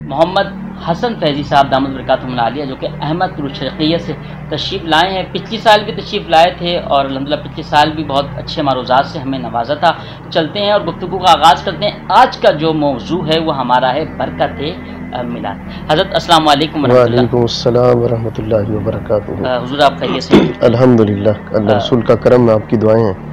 محمد حسن فیضی صاحب دامت برکاتہم العالیہ جو کہ احمد الشرقیہ سے تشریف لائے ہیں. پچھلی سال بھی تشریف لائے تھے اور الحمدللہ پچھلے سال بھی بہت اچھے معروضات سے ہمیں نوازا تھا. چلتے ہیں اور گفتگو کا آغاز کرتے ہیں. آج کا جو موضوع ہے وہ ہمارا ہے برکت میلاد. حضرت السلام علیکم ورحمۃ اللہ. وعلیکم السلام ورحمۃ اللہ وبرکاتہ. حضور آپ خیریت سے ہیں؟ الحمدللہ، اللہ رسول کا کرم ہے، آپ کی دعائیں ہیں.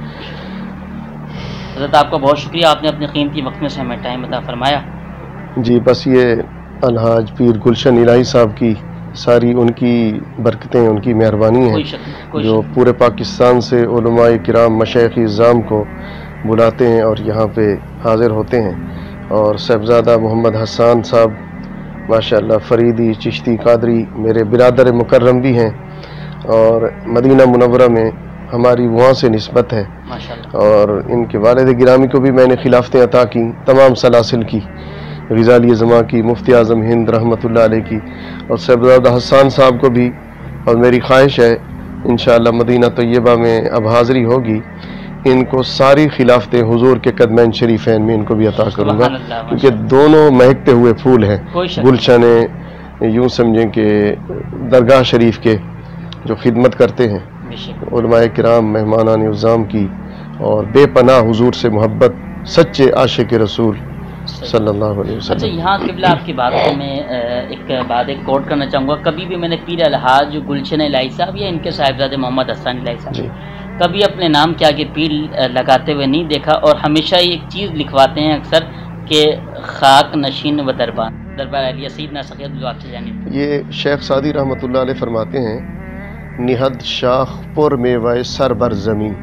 حضرت آپ کا بہت شکریہ، آپ نے اپنے قیمتی وقت میں سے ہمیں ٹائم عطا فرمایا. جی بس یہ الحاج پیر گلشن الہی صاحب کی ساری ان کی برکتیں، ان کی مہربانی ہیں جو پورے پاکستان سے علماء کرام مشائخ اعظام کو بلاتے ہیں اور یہاں پہ حاضر ہوتے ہیں. اور صاحبزادہ محمد حسان صاحب ماشاءاللہ فریدی چشتی قادری میرے برادر مکرم بھی ہیں اور مدینہ منورہ میں ہماری وہاں سے نسبت ہے. اور ان کے والد گرامی کو بھی میں نے خلافتیں عطا کی، تمام سلاسل کی، غزالی زماں کی، مفتی اعظم ہند رحمۃ اللہ علیہ کی، اور صاحبزادہ حسان صاحب کو بھی. اور میری خواہش ہے انشاءاللہ مدینہ طیبہ میں اب حاضری ہوگی، ان کو ساری خلافتیں حضور کے قدمین شریفین میں ان کو بھی عطا کروں گا، کیونکہ دونوں مہکتے ہوئے پھول ہیں. گلشن یوں سمجھیں کہ درگاہ شریف کے جو خدمت کرتے ہیں علماء کرام مہمانان اعظام کی، اور بے پناہ حضور سے محبت، سچے عاشق رسول صلی اللہ علیہ وسلم. اچھا، یہاں قبلہ آپ کی باتوں میں ایک کوٹ کرنا چاہوں گا. کبھی بھی میں نے پیر الحاج گلشن الہی صاحب یا ان کے صاحبزادے محمد حسن الہی صاحب کبھی اپنے نام کے آگے پیر لگاتے ہوئے نہیں دیکھا، اور ہمیشہ ایک چیز لکھواتے ہیں اکثر کہ خاک نشین و دربار علیہ سیدنا سقیت جو آپ سے جانب. یہ شیخ سعدی رحمۃ اللہ علیہ فرماتے ہیں، نہد شاخ پر میوہ سر بر زمین،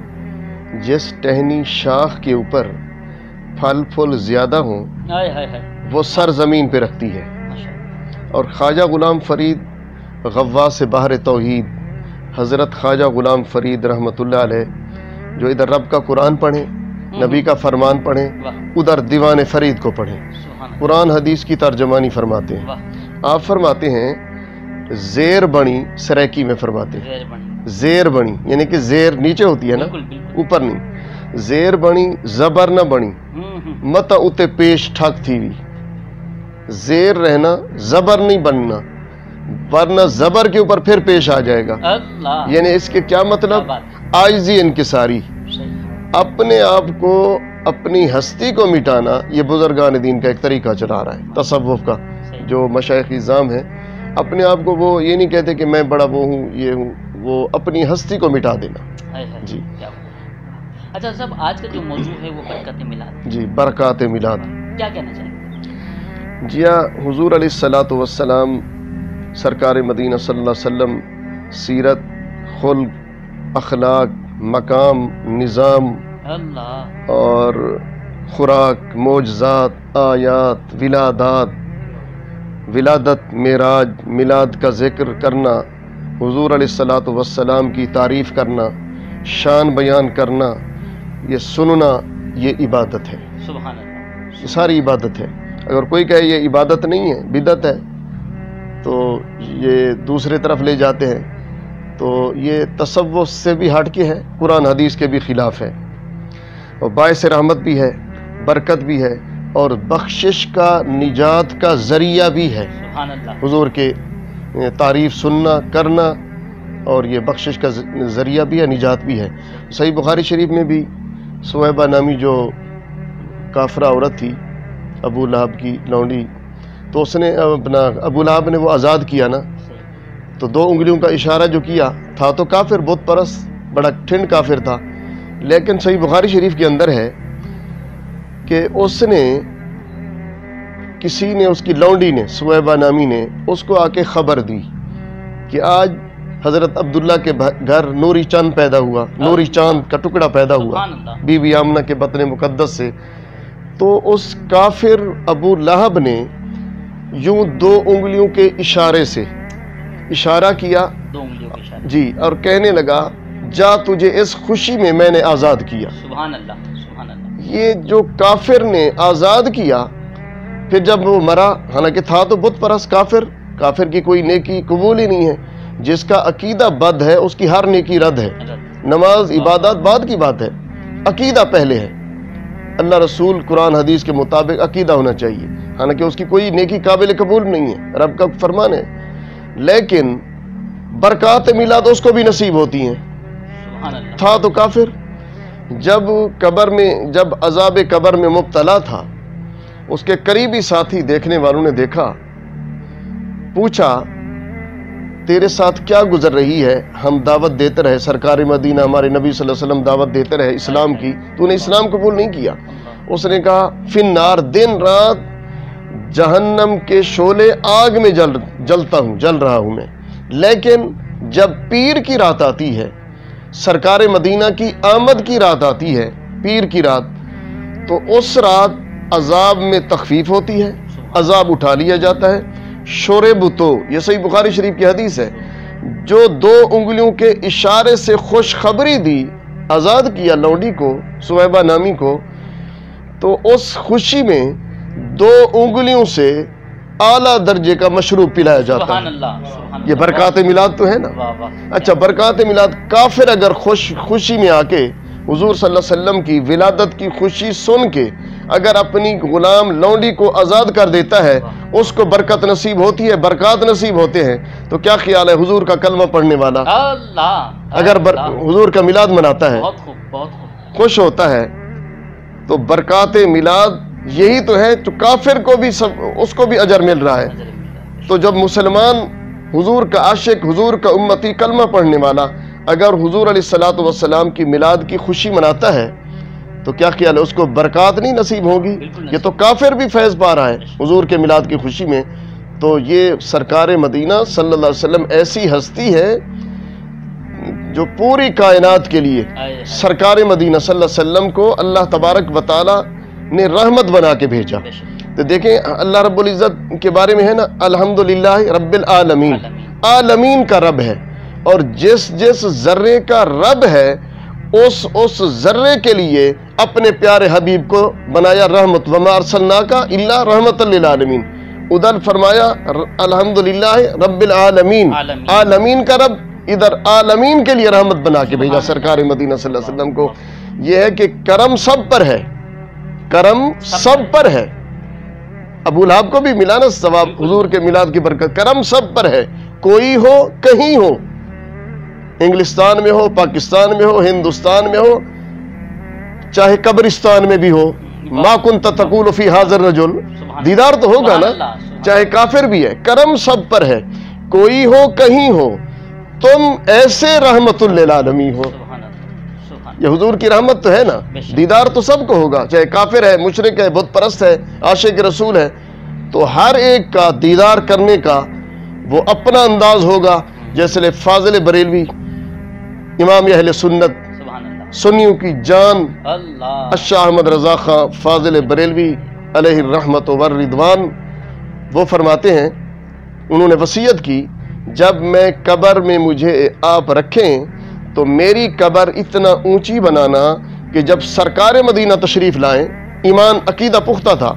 جس ٹہنی شاخ کے اوپر پھل پھول زیادہ ہوں وہ سر زمین پہ رکھتی ہے. اور خواجہ غلام فرید غواث بحر توحید حضرت خواجہ غلام فرید رحمۃ اللہ علیہ جو ادھر رب کا قرآن پڑھیں، نبی کا فرمان پڑھیں، ادھر دیوان فرید کو پڑھیں، قرآن حدیث کی ترجمانی فرماتے ہیں. آپ فرماتے ہیں زیر بنی، سریکی میں فرماتے ہیں زیر بنی یعنی کہ زیر نیچے ہوتی ہے نا، اوپر نہیں. زیر بنی زبر نہ بنی مت اتے پیش ٹھک تھی وی. زیر رہنا، زبر نہیں بننا، ورنہ زبر کے اوپر پھر پیش آ جائے گا. یعنی اس کے کیا مطلب؟ عاجزی انکساری، اپنے آپ کو، اپنی ہستی کو مٹانا. یہ بزرگان دین کا ایک طریقہ چلا رہا ہے تصوف کا. جو مشائخ اعظام ہیں اپنے آپ کو وہ یہ نہیں کہتے کہ میں بڑا وہ ہوں یہ ہوں، وہ اپنی ہستی کو مٹا دینا. جی اچھا صاحب، آج کا جو موضوع ہے وہ برکات میلاد. جی برکات میلاد کیا کہنا چاہیں گے؟ جی حضور علیہ الصلوۃ والسلام سرکار مدینہ صلی اللہ علیہ وسلم سیرت، خلق، اخلاق، مقام، نظام اور خوراک، معجزات، آیات، ولادت، معراج، میلاد کا ذکر کرنا، حضور علیہ الصلوۃ والسلام کی تعریف کرنا، شان بیان کرنا، یہ سننا، یہ عبادت ہے. سبحان اللہ، یہ ساری عبادت ہے. اگر کوئی کہے یہ عبادت نہیں ہے، بدعت ہے، تو یہ دوسرے طرف لے جاتے ہیں. تو یہ تصوف سے بھی ہٹ کے ہے، قرآن حدیث کے بھی خلاف ہے، اور باعث رحمت بھی ہے، برکت بھی ہے، اور بخشش کا، نجات کا ذریعہ بھی ہے. سبحان اللہ. حضور کے تعریف سننا کرنا، اور یہ بخشش کا ذریعہ بھی ہے، نجات بھی ہے. صحیح بخاری شریف میں بھی صہیبہ نامی جو کافرہ عورت تھی، ابو لہب کی لونڈی، تو اس نے اپنا ابو لہب نے وہ آزاد کیا نا، تو 2 انگلیوں کا اشارہ جو کیا تھا تو کافر، بت پرست، بڑا ٹھنڈ کافر تھا. لیکن صحیح بخاری شریف کے اندر ہے کہ اس نے، کسی نے، اس کی لونڈی نے، صہیبہ نامی نے اس کو آ کے خبر دی کہ آج حضرت عبداللہ کے گھر نوری چاند پیدا ہوا، نوری چاند کا ٹکڑا پیدا ہوا بی بی آمنہ کے بطن مقدس سے. تو اس کافر ابو لہب نے یوں 2 انگلیوں کے اشارے سے اشارہ کیا، 2 انگلیوں کے اشارے، جی، اور کہنے لگا جا تجھے اس خوشی میں نے آزاد کیا. سبحان اللہ، سبحان اللہ. یہ جو کافر نے آزاد کیا، پھر جب وہ مرا، حالانکہ تھا تو بت پرست کافر کی کوئی نیکی قبول ہی نہیں ہے. جس کا عقیدہ بد ہے اس کی ہر نیکی رد ہے. نماز عبادات بعد کی بات ہے، عقیدہ پہلے ہے. اللہ رسول قرآن حدیث کے مطابق عقیدہ ہونا چاہیے. حالانکہ اس کی کوئی نیکی قابل قبول نہیں ہے، رب کا فرمان ہے، لیکن برکات میلاد اس کو بھی نصیب ہوتی ہیں۔ سبحان اللہ۔ تھا تو کافر، جب عذاب قبر میں مبتلا تھا، اس کے قریبی ساتھی دیکھنے والوں نے دیکھا، پوچھا تیرے ساتھ کیا گزر رہی ہے؟ ہم دعوت دیتے رہے، سرکار مدینہ ہمارے نبی صلی اللہ علیہ وسلم دعوت دیتے رہے اسلام کی، تو نے اسلام قبول نہیں کیا۔ اس نے کہا فی النار، دن رات جہنم کے شعلے آگ میں جل رہا ہوں میں، لیکن جب پیر کی رات آتی ہے، سرکار مدینہ کی آمد کی رات آتی ہے، پیر کی رات، تو اس رات عذاب میں تخفیف ہوتی ہے، عذاب اٹھا لیا جاتا ہے۔ شوربتو، یہ صحیح بخاری شریف کی حدیث ہے، جو 2 انگلیوں کے اشارے سے خوشخبری دی، آزاد کیا لونڈی کو، سویبہ نامی کو، تو اس خوشی میں 2 انگلیوں سے اعلیٰ درجے کا مشروب پلایا جاتا سبحان ہے۔ اللہ، سبحان یہ برکات میلاد تو ہے نا۔ اللہ۔ واہ واہ۔ اچھا، برکات میلاد، کافر اگر خوشی میں آ کے حضور صلی اللہ علیہ وسلم کی ولادت کی خوشی سن کے اگر اپنی غلام لونڈی کو آزاد کر دیتا ہے، اس کو برکت نصیب ہوتی ہے، برکات نصیب ہوتے ہیں، تو کیا خیال ہے حضور کا کلمہ پڑھنے والا اللہ، اگر حضور کا میلاد مناتا ہے، بہت خوب، بہت خوب۔ خوش ہوتا ہے، تو برکات میلاد یہی تو ہے جو کافر کو بھی اس کو بھی اجر مل رہا ہے۔ تو جب مسلمان حضور کا عاشق، حضور کا امتی، کلمہ پڑھنے والا اگر حضور علیہ الصلوۃ والسلام کی میلاد کی خوشی مناتا ہے، تو کیا خیال ہے اس کو برکات نہیں نصیب ہوگی؟ یہ تو کافر بھی فیض پا رہا ہے حضور کے میلاد کی خوشی میں۔ تو یہ سرکار مدینہ صلی اللہ علیہ وسلم ایسی ہستی ہے جو پوری کائنات کے لیے، سرکار مدینہ صلی اللہ علیہ وسلم کو اللہ تبارک و تعالی نے رحمت بنا کے بھیجا۔ تو دیکھیں اللہ رب العزت کے بارے میں ہے نا، الحمدللہ رب العالمین، عالمین کا رب ہے، اور جس ذرے کا رب ہے اس ذرے کے لیے اپنے پیارے حبیب کو بنایا رحمت، وما ارسلناک الا رحمت للعالمین۔ ادھر فرمایا الحمدللہ رب العالمین، عالمین کا رب، ادھر عالمین کے لیے رحمت بنا کے بھیجا سرکار مدینہ صلی اللہ علیہ وسلم کو۔ یہ ہے کہ کرم سب پر ہے، کرم سب پر ہے۔ ابو لہب کو بھی ملا نا ثواب حضور کے میلاد کی برکت، کرم سب پر ہے، کوئی ہو کہیں ہو، انگلستان میں ہو، پاکستان میں ہو، ہندوستان میں ہو، چاہے قبرستان میں بھی ہو، ما کنت تقول فی ھذا الرجل، دیدار تو ہوگا نا، چاہے کافر بھی ہے، کرم سب پر ہے، کوئی ہو کہیں ہو، تم ایسے رحمت للعالمین ہو۔ یہ حضور کی رحمت تو ہے نا، دیدار تو سب کو ہوگا، چاہے کافر ہے، مشرک ہے، بت پرست ہے، عاشق رسول ہے، تو ہر ایک کا دیدار کرنے کا وہ اپنا انداز ہوگا۔ جیسے فاضل بریلوی، امام اہل سنت، سنیوں کی جان، الشاہ احمد رضا خان فاضل بریلوی علیہ الرحمت والرضوان، وہ فرماتے ہیں، انہوں نے وصیت کی، جب میں قبر میں مجھے آپ رکھیں تو میری قبر اتنا اونچی بنانا کہ جب سرکار مدینہ تشریف لائیں، ایمان عقیدہ پختہ تھا،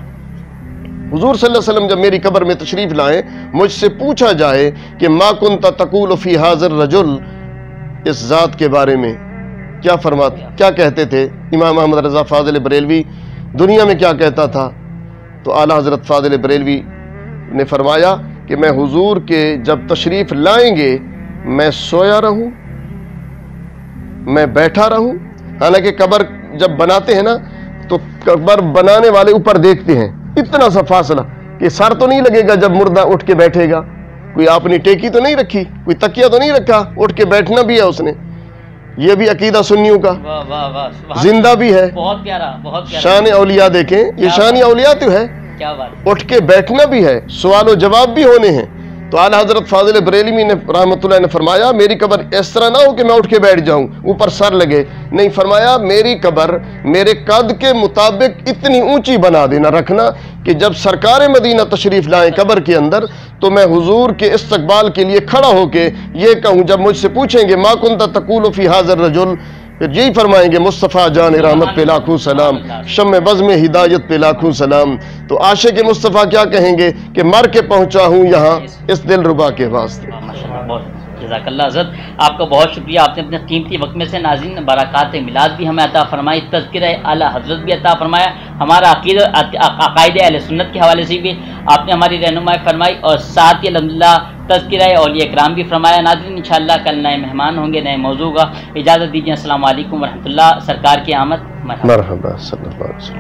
حضور صلی اللہ علیہ وسلم جب میری قبر میں تشریف لائیں، مجھ سے پوچھا جائے کہ ما کنت تقول فی ھذا الرجل، اس ذات کے بارے میں کیا کہتے تھے امام احمد رضا فاضل بریلوی، دنیا میں کیا کہتا تھا؟ تو اعلیٰ حضرت فاضل بریلوی نے فرمایا کہ میں حضور کے جب تشریف لائیں گے میں سویا رہوں، میں بیٹھا رہوں۔ حالانکہ قبر جب بناتے ہیں نا تو قبر بنانے والے اوپر دیکھتے ہیں، اتنا سا فاصلہ کہ سر تو نہیں لگے گا جب مردہ اٹھ کے بیٹھے گا، کوئی آپ نے ٹیکی تو نہیں رکھی، کوئی تکیہ تو نہیں رکھا، اٹھ کے بیٹھنا بھی ہے اس نے۔ یہ بھی عقیدہ سنیوں کا زندہ بھی ہے، بہت پیارا، بہت پیارا۔ شان اولیاء دیکھیں، یہ شان اولیاء تو ہے، کیا بات، اٹھ کے بیٹھنا بھی ہے، سوال و جواب بھی ہونے ہیں۔ تو اعلیٰ حضرت فاضل بریلوی نے رحمۃ اللہ نے فرمایا میری قبر اس طرح نہ ہو کہ میں اٹھ کے بیٹھ جاؤں اوپر سر لگے، نہیں، فرمایا میری قبر میرے قد کے مطابق اتنی اونچی بنا دینا، رکھنا کہ جب سرکار مدینہ تشریف لائیں قبر کے اندر تو میں حضور کے استقبال کے لیے کھڑا ہو کے یہ کہوں، جب مجھ سے پوچھیں گے ما کنت تقول فی ھذا الرجل، پھر یہی فرمائیں گے مصطفیٰ جان رحمت پہ لاکھوں سلام، شمع بزم ہدایت پہ لاکھوں سلام۔ تو عاشق مصطفیٰ کیا کہیں گے کہ مر کے پہنچا ہوں یہاں اس دل ربا کے واسطے۔ جزاک اللہ حضرت، آپ کا بہت شکریہ، آپ نے اپنے قیمتی وقت میں سے ناظرین برکات میلاد بھی ہمیں عطا فرمائی، تذکرہ اعلیٰ حضرت بھی عطا فرمایا، ہمارا عقائد اہل سنت کے حوالے سے بھی آپ نے ہماری رہنمائی فرمائی، اور ساتھ ہی الحمدللہ تذکرہ اولیاء اکرام بھی فرمایا۔ ناظرین انشاءاللہ کل نئے مہمان ہوں گے، نئے موضوع کا، اجازت دیجیے، السلام علیکم ورحمۃ اللہ، سرکار کی آمد مرحبا۔ مرحبا صلی اللہ علیہ وسلم۔